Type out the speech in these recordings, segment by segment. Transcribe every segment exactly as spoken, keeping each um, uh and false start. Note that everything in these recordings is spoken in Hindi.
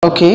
Okay,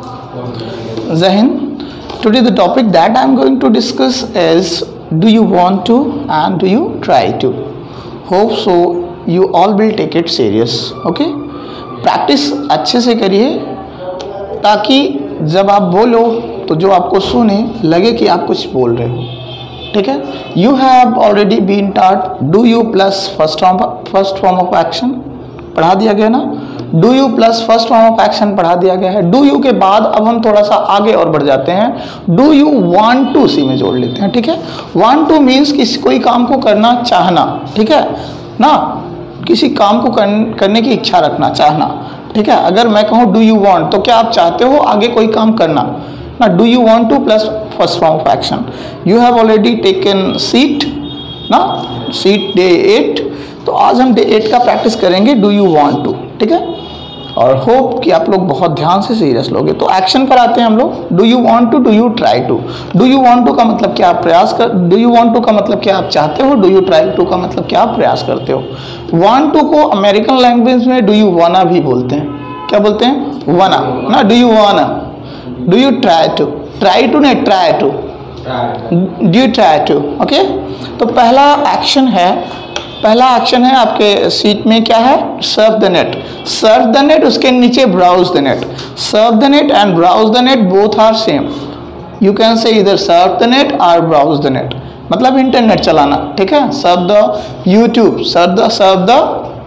Zahin, today the topic that I am going to discuss is do you want to and do you try to. Hope so you all will take it serious. Okay, practice अच्छे से करिए ताकि जब आप बोलो तो जो आपको सुने लगे कि आप कुछ बोल रहे हो. ठीक है. You have already been taught do you plus first form first form of action पढ़ा दिया गया ना. Do you plus first form of action पढ़ा दिया गया है. डू यू के बाद अब हम थोड़ा सा आगे और बढ़ जाते हैं. Do you want to see में जोड़ लेते हैं. ठीक है. वांट टू मीन्स किसी कोई काम को करना चाहना. ठीक है ना. किसी काम को करने की इच्छा रखना, चाहना. ठीक है. अगर मैं कहूँ डू यू वांट तो क्या आप चाहते हो आगे कोई काम करना ना. Do you want to plus first form of action. You have already taken seat ना. Seat day eight. तो आज हम डे एट का प्रैक्टिस करेंगे डू यू वांट टू. ठीक है. और होप कि आप लोग बहुत ध्यान से सीरियस लोगे. तो एक्शन पर आते हैं हम लोग. Do you want to, do you try to. Do you want to का मतलब क्या आप प्रयास कर, डू यू वांट टू का मतलब क्या आप चाहते हो. डू यू ट्राई टू का मतलब क्या आप प्रयास करते हो. वांट टू को अमेरिकन लैंग्वेज में डू यू वाना भी बोलते हैं. क्या बोलते हैं. वाना ना. Do you wanna. Do you try to. Try to नहीं, try to. Do you try to. Okay. तो पहला एक्शन है पहला एक्शन है आपके सीट में क्या है. Surf the net. Surf the net, उसके नीचे browse the net. Surf the net and browse the net both are same. You can say इधर सर्फ द नेट और ब्राउज द नेट. मतलब इंटरनेट चलाना. ठीक है. Surf the YouTube, surf the surf the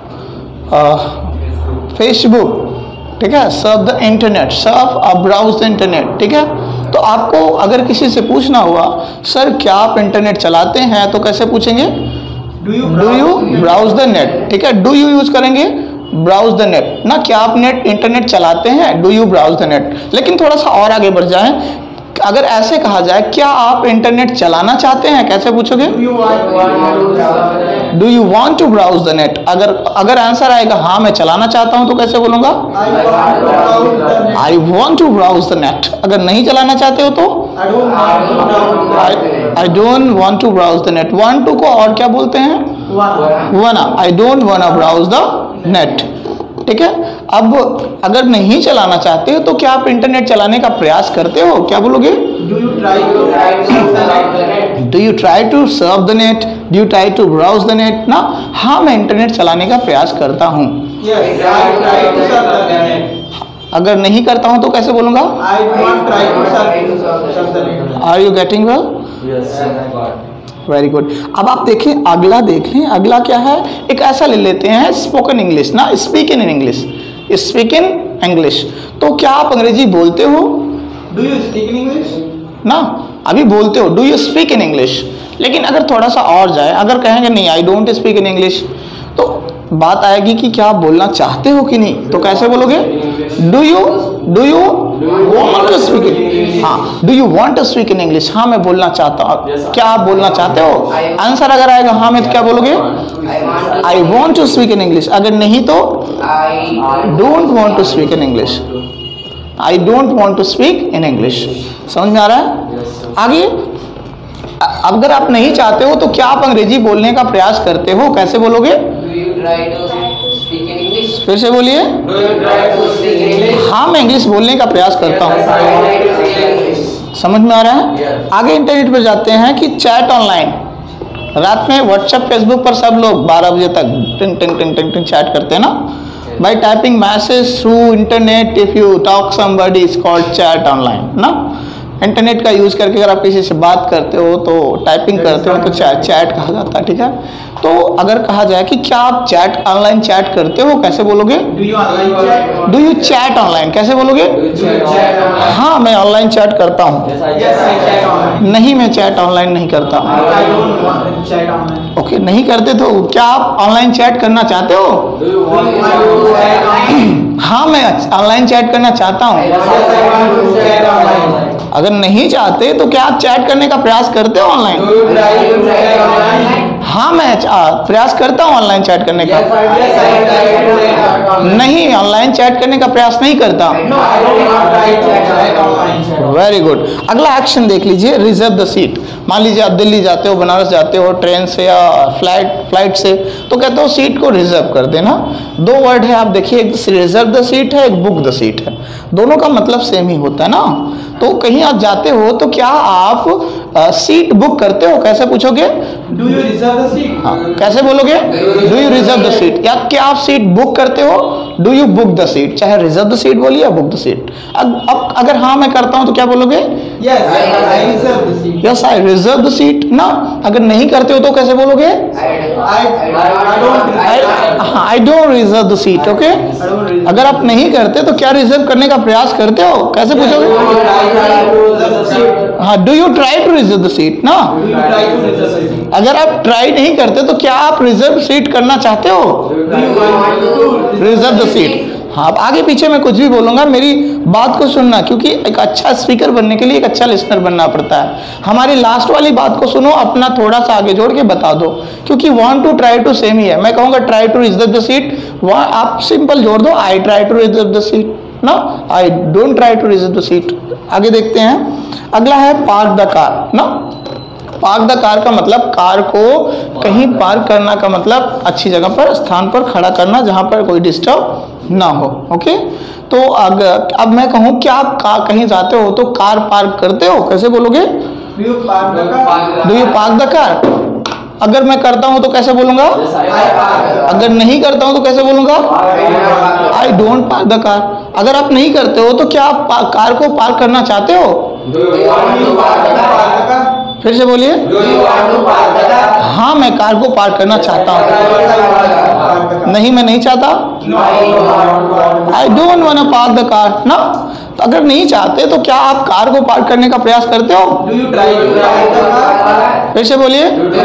Facebook. ठीक है. सर्फ द इंटरनेट, सर्फ और ब्राउज द इंटरनेट. ठीक है. तो आपको अगर किसी से पूछना हुआ सर क्या आप इंटरनेट चलाते हैं तो कैसे पूछेंगे. Do you browse the net. ठीक है. डू यू यूज करेंगे ब्राउज द नेट ना. क्या आप नेट इंटरनेट चलाते हैं. Do you browse the net. लेकिन थोड़ा सा और आगे बढ़ जाएं. अगर ऐसे कहा जाए क्या आप इंटरनेट चलाना चाहते हैं कैसे पूछोगे. Do you want to browse the net. अगर अगर आंसर आएगा हाँ मैं चलाना चाहता हूं तो कैसे बोलूंगा. I want to browse the net. अगर नहीं चलाना चाहते हो तो I don't want to browse the net. Want to को और क्या बोलते हैं. Wanna. I don't want browse the net. ठीक है. अब अगर नहीं चलाना चाहते हो तो क्या आप इंटरनेट चलाने का प्रयास करते हो. क्या बोलोगे. Do you try to do you try to surf the net. Do you try to browse the net ना. हाँ मैं इंटरनेट चलाने का प्रयास करता हूँ. अगर नहीं करता हूँ तो कैसे बोलूंगा. Are you getting well. Very good. अब आप देखें अगला देख लें. अगला क्या है. एक ऐसा ले लेते हैं स्पोकन इंग्लिश ना. Speak in English. Speak in English. तो क्या आप अंग्रेजी बोलते हो. Do you speak in English ना. अभी बोलते हो do you speak in English. लेकिन अगर थोड़ा सा और जाए, अगर कहेंगे नहीं I don't speak in English तो बात आएगी कि क्या आप बोलना चाहते हो कि नहीं. तो कैसे बोलोगे. Do you do you want to speak in. हाँ. Do you want to speak in English. हाँ मैं बोलना चाहता हूँ. क्या आप बोलना चाहते हो. आंसर अगर आएगा हाँ में तो क्या बोलोगे. I want to speak in English. अगर नहीं तो don't want to speak in English. I don't want to speak in English. समझ में आ रहा है. आगे अगर आप नहीं चाहते हो तो क्या आप अंग्रेजी बोलने का प्रयास करते हो. कैसे बोलोगे. फिर से बोलिए. हाँ मैं इंग्लिश बोलने का प्रयास करता हूँ. समझ में आ रहा है. आगे इंटरनेट पर जाते हैं कि चैट ऑनलाइन. रात में व्हाट्सएप फेसबुक पर सब लोग बारह बजे तक टिंग टिंग टिंग टिंग टिंग चैट करते हैं ना. By typing message through internet if you talk somebody is called chat online ना. इंटरनेट का यूज़ करके अगर आप किसी से बात करते हो तो टाइपिंग करते हो तो चैट चैट कहा जाता है. ठीक है. तो अगर कहा जाए कि क्या आप चैट ऑनलाइन चैट करते हो कैसे बोलोगे. Do you chat online. कैसे बोलोगे. हाँ मैं ऑनलाइन चैट करता हूँ. नहीं मैं चैट ऑनलाइन नहीं करता. ओके. नहीं करते तो क्या आप ऑनलाइन चैट करना चाहते हो. हाँ मैं ऑनलाइन चैट करना चाहता हूँ. अगर नहीं चाहते तो क्या आप चैट करने का प्रयास करते हो ऑनलाइन. हाँ मैं आ, प्रयास करता हूँ ऑनलाइन चैट करने का। नहीं, ऑनलाइन चैट करने का प्रयास नहीं करता। Very good. अगला एक्शन देख लीजिए, रिजर्व द सीट। मान लीजिए आप दिल्ली जाते हो, बनारस जाते हो ट्रेन से या फ्लाइट फ्लाइट से, तो कहते हो सीट को रिजर्व कर देना। दो वर्ड है, आप देखिए, एक रिजर्व द सीट है, एक बुक द सीट है। दोनों का मतलब सेम ही होता है ना। तो कहीं आप जाते हो तो क्या आप आ, सीट बुक करते हो? कैसे पूछोगे? Do you reserve the seat? हाँ, कैसे बोलोगे? Do you reserve the seat, या क्या आप सीट बुक करते हो? Do you book the seat. चाहे रिजर्व द सीट बोलिए या बुक द सीट। अब अब अगर हाँ मैं करता हूं तो क्या बोलोगे? Yes I reserve the seat. Yes I reserve the seat ना। अगर नहीं करते हो तो कैसे बोलोगे? I don't reserve the seat. Okay, अगर आप नहीं करते तो क्या रिजर्व करने का प्रयास करते हो? कैसे पूछोगे? हाँ, do you try to reserve the seat ना। अगर आप ट्राई नहीं करते तो क्या आप रिजर्व सीट करना चाहते हो? Reserve the seat. हाँ, अब आगे पीछे मैं कुछ भी बोलूंगा, मेरी बात को सुनना, क्योंकि एक अच्छा स्पीकर बनने के लिए एक अच्छा लिसनर बनना पड़ता है। हमारी लास्ट वाली बात को सुनो, अपना थोड़ा सा आगे जोड़ के बता दो, क्योंकि want to try to same ही है। मैं कहूँगा try to reserve the seat, आप सिंपल जोड़ दो I try to reserve the seat ना, I don't try to reserve the seat. आगे देखते हैं, अगला है पार्क द कार ना। पार्क द कार का मतलब कार को कहीं पार्क करना का मतलब अच्छी जगह पर, स्थान पर खड़ा करना जहां पर कोई डिस्टर्ब ना हो। ओके, तो अगर अब मैं कहूं कि आप कार कहीं जाते हो तो कार पार्क करते हो, कैसे बोलोगे? Do you park the car? Do you park the car. अगर मैं करता हूं तो कैसे बोलूंगा? अगर नहीं करता हूं तो कैसे बोलूंगा? I don't park the car. अगर आप नहीं करते हो तो क्या आप कार को पार्क करना चाहते हो? फिर से बोलिए। हाँ, मैं कार को पार्क करना चाहता हूँ। नहीं, मैं नहीं चाहता। I don't want to park the car ना। तो अगर नहीं चाहते तो क्या आप कार को पार्क करने का प्रयास करते हो? Do you try to park the car? फिर से बोलिए।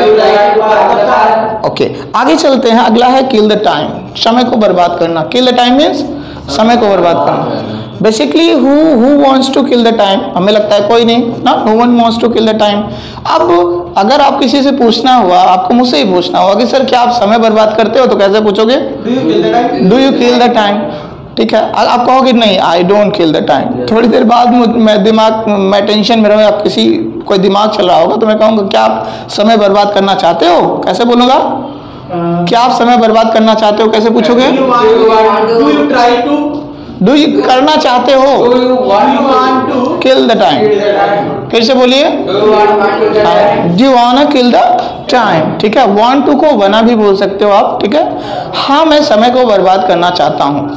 ओके, आगे चलते हैं। अगला है किल द टाइम, समय को बर्बाद करना। किल द टाइम मीन्स समय को बर्बाद करना। Basically who who wants to kill the time? हमें लगता है कोई नहीं ना, no one wants to kill the time. अब अगर आप किसी से पूछना हुआ, आपको मुझसे ही पूछना हुआ कि सर क्या आप समय बर्बाद करते हो, तो कैसे पूछोगे? Do you kill the time? Do you kill the time. ठीक है, आप कहोगे नहीं I don't kill the time. थोड़ी देर बाद मैं दिमाग मैं टेंशन में रहूँ, आप किसी कोई दिमाग चल रहा होगा, तो मैं कहूँगा क्या आप समय बर्बाद करना चाहते हो? कैसे बोलूँगा? क्या आप समय बर्बाद करना चाहते हो, कैसे पूछोगे? Do you try to? Do you करना चाहते हो? Do you want to kill the time. फिर से बोलिए। Do you want kill the time. ठीक है, वांट टू को वना भी बोल सकते हो आप। ठीक है, हाँ मैं समय को बर्बाद करना चाहता हूँ।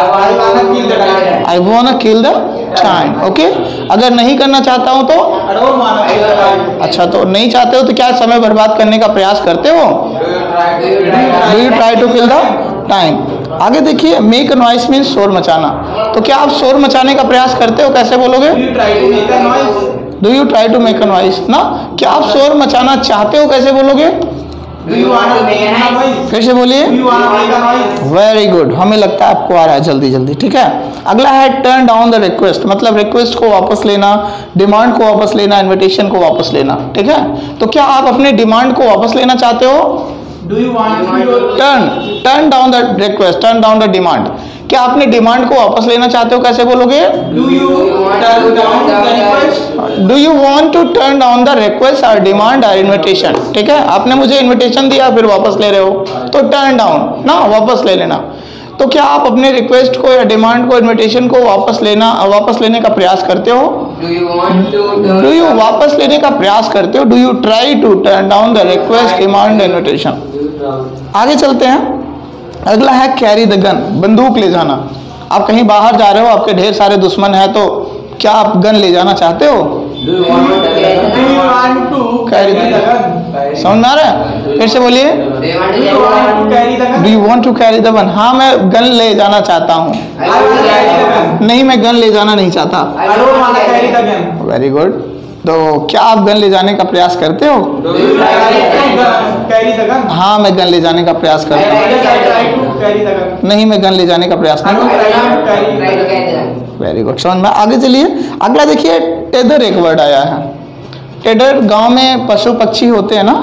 I want kill the time. Okay, अगर नहीं करना चाहता हूँ तो? अच्छा, तो नहीं चाहते हो तो क्या समय बर्बाद करने का प्रयास करते हो? Do you try to kill the time. आगे देखिए, मेक नॉइस मीन्स शोर मचाना। तो क्या आप शोर मचाने का प्रयास करते हो? कैसे बोलोगे? Do you try to make a noise? Do you try to make a noise ना। क्या आप शोर मचाना चाहते हो? कैसे बोलोगे? Do you want to make a noise? फिर से बोलिए। Do you want to make a noise? Very good, हमें लगता है आपको आ रहा है जल्दी जल्दी। ठीक है, अगला है टर्न डाउन द रिक्वेस्ट, मतलब रिक्वेस्ट को वापस लेना, डिमांड को वापस लेना, इनविटेशन को वापस लेना। ठीक है, तो क्या आप अपने डिमांड को वापस लेना चाहते हो? Do you want to turn turn down the request, turn down the demand. क्या आपने डिमांड को वापस लेना चाहते हो? कैसे बोलोगे? Do you turn down the request? Do you want to turn down the request और डिमांड और इनविटेशन। ठीक है, आपने मुझे इनविटेशन दिया फिर वापस ले रहे हो, तो टर्न डाउन ना, वापस ले लेना। तो क्या आप अपने रिक्वेस्ट को या डिमांड को, इनविटेशन को वापस लेना वापस लेने का प्रयास करते हो? Do you want to turn do you वापस लेने का प्रयास करते हो? Do you try to turn down the request, demand, invitation. आगे चलते हैं, अगला है कैरी द गन, बंदूक ले जाना। आप कहीं बाहर जा रहे हो, आपके ढेर सारे दुश्मन हैं, तो क्या आप गन ले जाना चाहते हो? Do you want to do you want to carry carry the the gun. Gun? समझ में आ रहा है? फिर से बोलिए। Do you want do to you want to carry the gun? Do you want to carry the gun. हाँ मैं गन ले जाना चाहता हूँ। I want to carry the gun. नहीं, मैं गन ले जाना नहीं चाहता। I don't want to carry the gun. Very good. तो क्या आप गन ले जाने का प्रयास करते हो? Do you try to carry the gun? हाँ मैं गन ले जाने का प्रयास करता हूँ। I try to carry the gun. नहीं, मैं गन ले जाने का प्रयास नहीं करता। try to get them? Very good, समझ में। आगे चलिए, अगला देखिए, टेदर एक वर्ड आया है। टेडर गांव में पशु पक्षी होते हैं ना,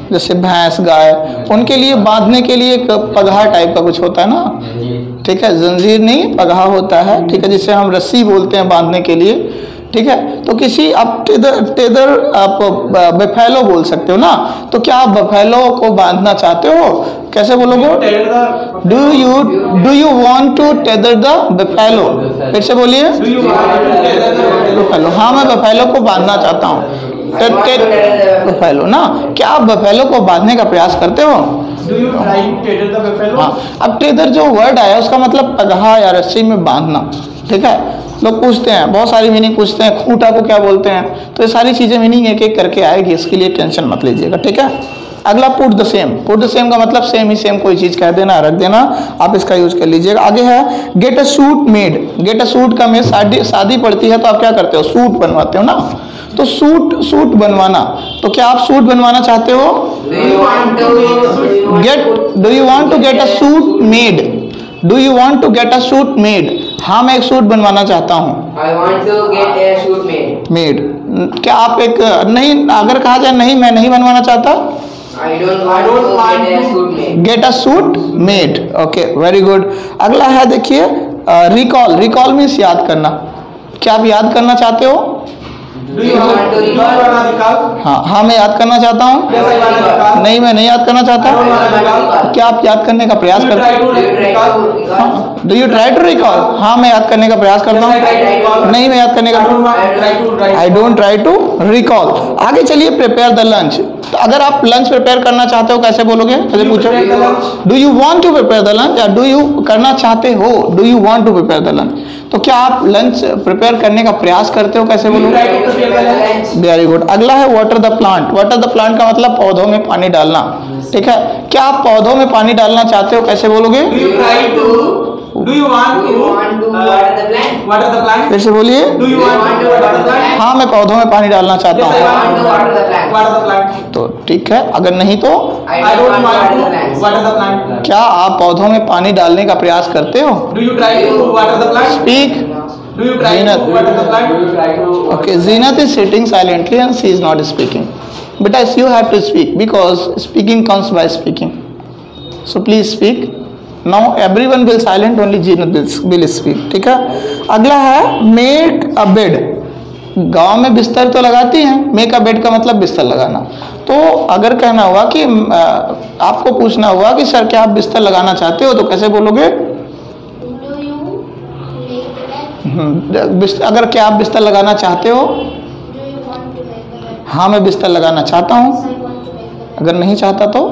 जैसे भैंस गाय, उनके लिए बांधने के लिए एक पगहा टाइप का कुछ होता है ना, ठीक है, जंजीर नहीं पगहा होता है, ठीक है, जिसे हम रस्सी बोलते हैं बांधने के लिए, ठीक है। तो किसी आप टेदर टेदर आप बफेलो बोल सकते हो ना, तो क्या आप बफेलो को बांधना चाहते हो, कैसे बोलोगे? Do you do you want to tether the buffalo, फिर से बोलिए बफेलो। हाँ मैं बफेलो को बांधना चाहता हूँ, बफेलो ना, क्या आप बफेलो को बांधने का प्रयास करते हो? Do you try to tether the buffalo? हाँ, अब टेदर जो वर्ड आया उसका मतलब पगहा या रस्सी में बांधना, ठीक है। लोग पूछते हैं, बहुत सारी मीनिंग पूछते हैं, खूंटा को क्या बोलते हैं, तो ये सारी चीज़ें मीनिंग एक एक करके आएगी, इसके लिए टेंशन मत लीजिएगा, ठीक है। अगला put the same, put the same का मतलब सेम ही सेम कोई चीज़ कह देना, रख देना, आप इसका यूज कर लीजिएगा। आगे है get a suit made, get a suit का में शादी शादी पड़ती है तो आप क्या करते हो, सूट बनवाते हो ना, तो सूट सूट बनवाना, तो क्या आप सूट बनवाना चाहते हो? Get do you want to get a suit made, do you want to get a suit made, हाँ मैं एक सूट बनवाना चाहता हूँ। I want to get a suit made. Made, क्या आप एक नहीं, अगर कहा जाए नहीं मैं नहीं बनवाना चाहता, I don't want to get a suit made. Get a suit made, okay very good. अगला है देखिए रिकॉल, रिकॉल मीन्स याद करना, क्या आप याद करना चाहते हो? Do you want to recall? हाँ हाँ मैं याद करना चाहता हूँ, Yes, I want to recall. नहीं मैं नहीं याद करना चाहता, क्या आप याद करने का प्रयास Do you करते try हो? to recall? Do you try to recall, हाँ मैं याद करने का प्रयास करता Yes, I try to हूँ, recall. नहीं मैं याद करने I don't का, want to try to write. I don't try to recall. आगे चलिए प्रिपेयर द लंच, तो अगर आप लंच प्रिपेयर करना चाहते हो कैसे बोलोगे, पहले पूछो, prepare the lunch? Do you want to prepare the lunch या डू यू करना चाहते हो, do you want to prepare the lunch, तो क्या आप लंच प्रिपेयर करने का प्रयास करते हो, कैसे Do you बोलोगे? try to prepare the lunch? Very good. अगला है water the plant, water the plant का मतलब पौधों में पानी डालना, ठीक है, क्या आप पौधों में पानी डालना चाहते हो, कैसे बोलोगे? Do you try to? Do you want Do to? you want to uh, water the plant? Water the plant? फिर से बोलिए, Do you want to water the plant? हाँ मैं पौधों में पानी डालना चाहता Yes, I हूँ, want to water the plant. water the plant. तो ठीक है, अगर नहीं तो I I don't don't want want to water the to plants. water the plant. क्या आप पौधों में पानी डालने का प्रयास करते हो? Do you try to water the plant? Speak. Do you try Zinat. to water the plant? Okay, Zinat is sitting silently and she is not speaking. But as you have to speak because speaking comes by speaking. So please speak. Now everyone will silent, only Zinat will, will speak. ठीक है? अगला है make a bed. गांव में बिस्तर तो लगाती हैं, make a bed का मतलब बिस्तर लगाना। तो अगर कहना हुआ कि आ, आपको पूछना हुआ कि सर क्या आप बिस्तर लगाना चाहते हो, तो कैसे बोलोगे? बिस्तर, अगर क्या आप बिस्तर लगाना चाहते हो, हाँ मैं बिस्तर लगाना चाहता हूँ, अगर नहीं चाहता तो,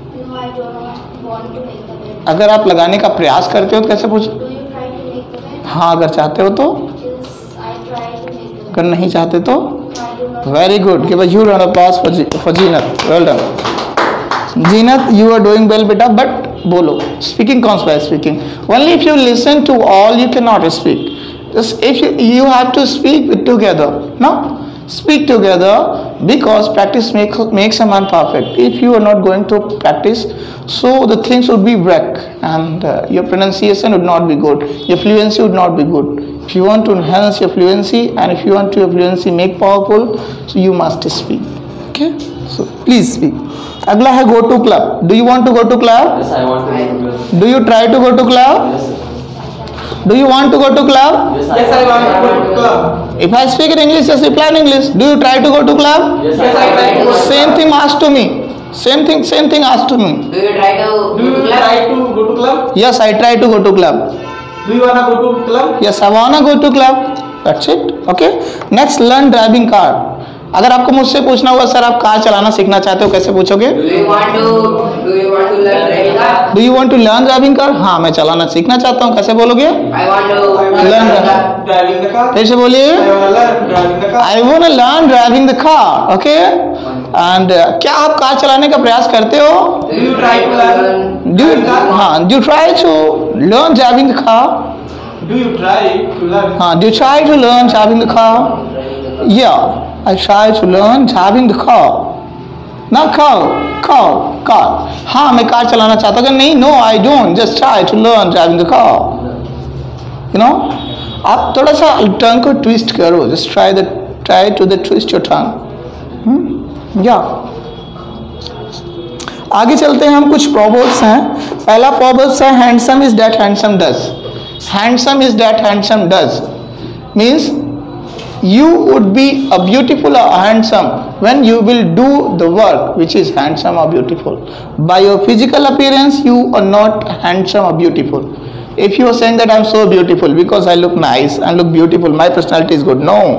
अगर आप लगाने का प्रयास करते हो तो कैसे पूछ, हाँ अगर चाहते हो तो, अगर नहीं चाहते तो, very good, give a huge round of applause for Zeenat, well done Zeenat, you are doing well बेटा, बट बोलो, speaking comes by speaking, only if you listen to all you can not speak, just if you, you have to speak together, no, speak together, because practice make, makes a man perfect. If you are not going to practice, so the things would be wreck and uh, your pronunciation would not be good, your fluency would not be good. If you want to enhance your fluency and if you want to your fluency make powerful, so you must speak, okay, so please speak. अगला है go to club. Do you want to go to club? Yes, I want to go to club. Do you try to go to club? Yes, sir. Do you want to go to club? Yes, Yes, I want to go to club. If I speak in English, just reply in English. Do you try to go to club? Yes, Yes, I try to go to Same club. thing asked to me. Same thing, same thing asked to me. Do you try to Do you try to go to club? Yes, I try to go to club. Do you wanna go to club? Yes, I wanna go to club. That's it. Okay. Next, learn driving car. अगर आपको मुझसे पूछना हुआ सर आप कार चलाना सीखना चाहते हो, कैसे पूछोगे? Do you want to do you want to learn driving car? Do you want to learn driving car? हाँ मैं चलाना सीखना चाहता हूँ, कैसे बोलोगे? I want to I wanna Learn learn car. driving the car. फिर से बोलिए, I wanna learn driving the car. I wanna learn driving the car. Okay. And uh, क्या आप कार चलाने का प्रयास करते हो? Do you try to learn Do you, driving car? हाँ, do you try to learn driving the car? Do you try to learn? हाँ, do you try to learn driving the car? Yeah, I try to learn driving the car. ना car, car, car. हाँ मैं कार चलाना चाहता हूँ, नहीं, no I don't, just try to learn driving the car. You know, आप थोड़ा सा टंग को ट्विस्ट करो, just try the try to the twist your tongue. Hmm? Yeah. आगे चलते हैं हम, कुछ प्रोवर्ब्स हैं। पहला प्रोवर्ब्स है handsome is that handsome does. Handsome is that handsome does means you would be a beautiful or handsome when you will do the work which is handsome or beautiful. By your physical appearance you are not handsome or beautiful. If you are saying that I am so beautiful because I look nice and look beautiful, my personality is good, no,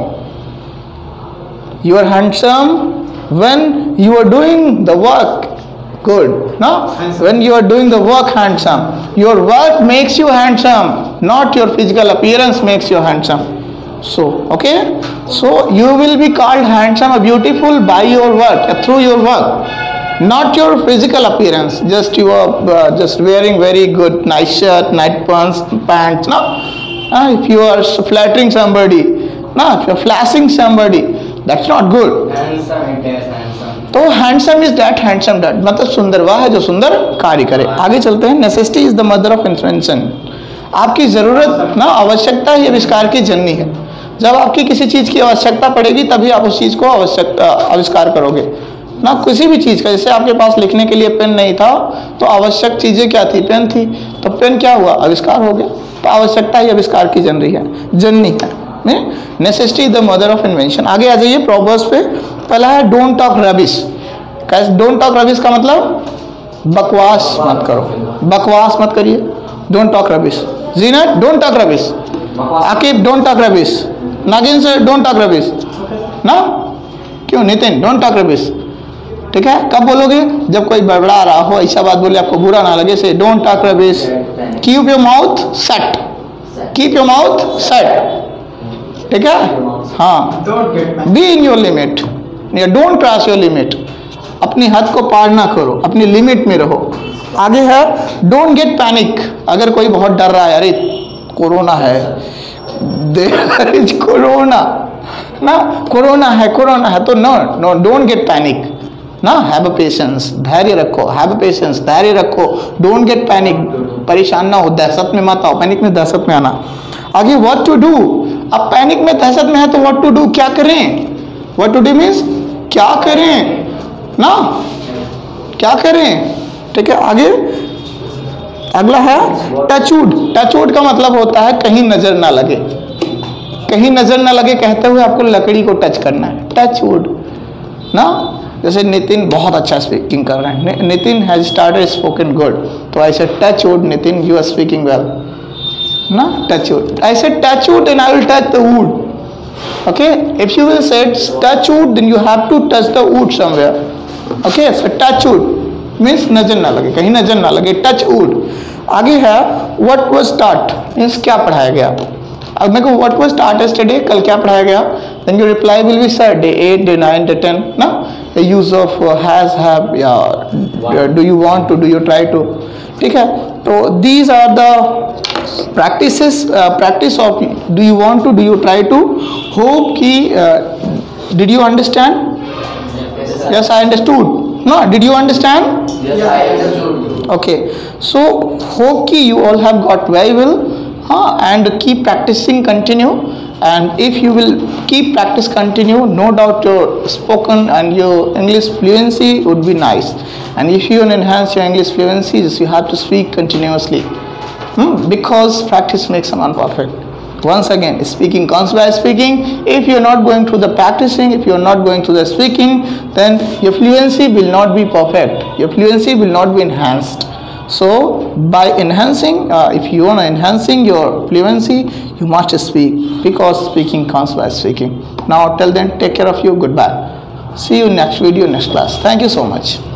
you are handsome when you are doing the work good. No, when you are doing the work handsome, your work makes you handsome, not your physical appearance makes you handsome. So okay, so you will be called handsome or beautiful by your work, through your work, not your physical appearance. Just you are uh, just wearing very good nice shirt, nice pants, pants. No, uh, if you are flattering somebody, no, if you are flashing somebody, that's not good. Handsome, it is handsome. तो handsome is that handsome that मतलब सुंदर वह है जो सुंदर कार्य करे। आगे चलते हैं। Necessity is the mother of invention. आपकी जरूरत ना आवश्यकता ही आविष्कार की जननी है। जब आपकी किसी चीज़ की आवश्यकता पड़ेगी तभी आप उस चीज़ को आवश्यक आविष्कार करोगे ना, किसी भी चीज़ का। जैसे आपके पास लिखने के लिए पेन नहीं था तो आवश्यक चीज़ें क्या थी, पेन थी, तो पेन क्या हुआ, आविष्कार हो गया। तो आवश्यकता ही आविष्कार की जन रही है, जननी है। Necessity is the mother of invention. आगे आ जाइए प्रोवर्ब्स पे। पहला है डोंट टॉक रबिश। कैसे डोंट टॉक रबिश का मतलब बकवास मत करो, बकवास मत करिए। Don't talk rubbish. Zeenat don't talk rubbish. Aqib don't talk rubbish. नागिन से डोंट टॉक रबिश ना, क्यों नितिन डोंट टॉक रबिश, ठीक है। कब बोलोगे, जब कोई बड़बड़ा रहा हो, ऐसा बात बोले आपको बुरा ना लगे, say don't talk rubbish. Keep your mouth set, keep your mouth set, ठीक है। हाँ, be in your limit, don't cross your limit. अपनी हद को पार ना करो, अपनी लिमिट में रहो। आगे है डोंट गेट पैनिक। अगर कोई बहुत डर रहा है, अरे कोरोना है, देयर इज कोरोना ना, कोरोना है, कोरोना है, तो no no don't get panic ना, हैव अ पेशेंस, धैर्य रखो, हैव अ पेशेंस, धैर्य रखो, डोंट गेट पैनिक, परेशान ना हो, दहशत में मत आओ, पैनिक में दहशत में आना। आगे व्हाट टू डू। अब पैनिक में दहशत में है तो व्हाट टू डू, क्या करें। व्हाट टू डू मीन्स क्या करें ना, क्या करें, ठीक है। आगे अगला है टचवुड। टचवुड का मतलब होता है कहीं नजर ना लगे, कहीं नजर ना लगे कहते हुए आपको लकड़ी को टच करना है, टचवुड ना। जैसे नितिन बहुत अच्छा स्पीकिंग कर रहे हैं, Nitin has started spoken good, तो ऐसे touchwood Nitin you are speaking well ना, टचवुड। ऐसे touchwood and I will touch the wood, okay. If you will say touchwood then you have to touch the wood somewhere, okay. So touchwood means नजर ना लगे, कहीं नजर ना लगे, टच वुड। आगे है व्हाट वाज टॉट मीन्स क्या पढ़ाया गया। अब मेरे को व्हाट वाज टॉट यस्टरडे, कल क्या पढ़ाया गया, then your reply will be sir day eight, day nine, day ten ना। यूज ऑफ हैज, हैव या do you want to, do you try to, ठीक है। तो these are the practices, practice of do you want to, do you try to. Hope कि did you understand, yes I understood, no, did you understand? Yes, I understood. Okay, so hope ki you all have got very well, huh? And keep practicing, continue, and if you will keep practice continue, no doubt your spoken and your English fluency would be nice. And if you want to enhance your English fluency, you have to speak continuously, hmm? Because practice makes a man perfect. Once again, speaking comes by speaking. If you are not going through the practicing, if you are not going through the speaking, then your fluency will not be perfect, your fluency will not be enhanced. So by enhancing, uh, if you want to enhancing your fluency, you must speak, because speaking comes by speaking. Now till then, take care of you. Goodbye. See you next video, next class. Thank you so much.